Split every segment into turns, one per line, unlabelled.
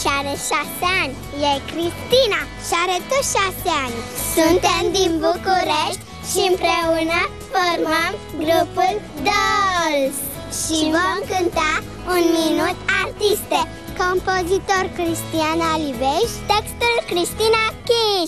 și are 6 ani. E Cristina și are tot 6 ani. Suntem din București și împreună formăm grupul Dolls. Și vom cânta Un minut artiste. Compozitor Cristian Aliveș, textul Cristina Chiș.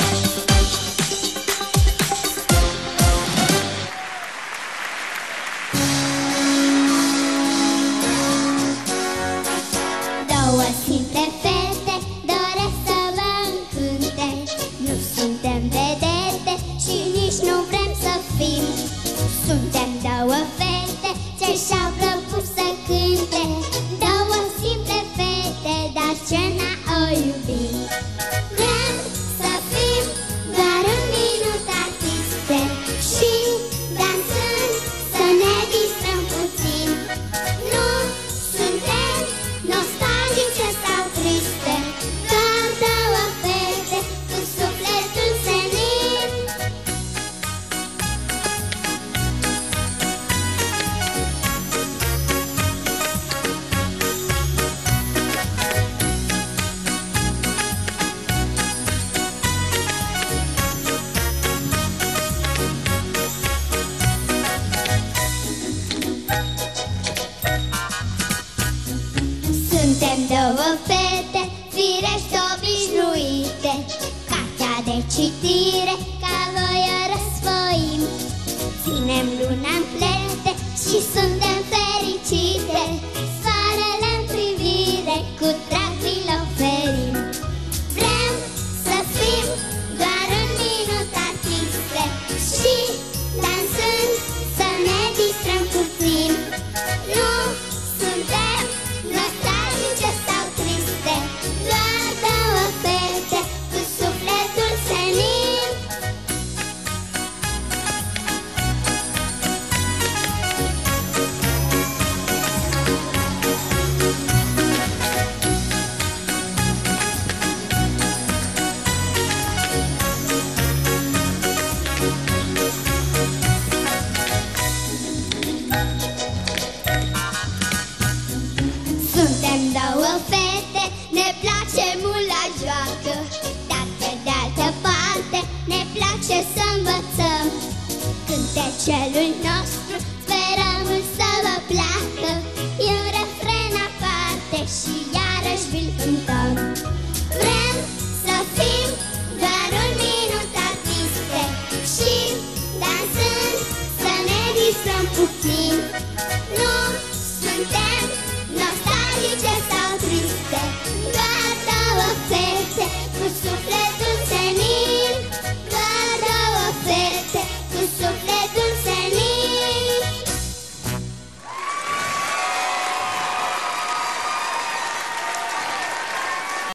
Două simple fete doresc să vă încânte. Nu suntem vedete și nici nu vrem să fim. Suntem două fete ce și-au propus să cânte. Două simple fete, dar ce n-o iubim. Vrem să fim doar un minut artiste și dansând să ne distrăm puțin. Nu suntem nostalgice sau triste, doar două fete cu sufletul senin. Suntem două fete firești obișnuite, cartea de citire ca voi o răsfoim. Ținem luna în plete și suntem fericite, soarele în privire cu drag vi-l oferim. Vrem să fim doar un minut artiste și dansând să ne distrăm puțin. Nu suntem nostalgice sau triste, doar două fete cu sufletul senin.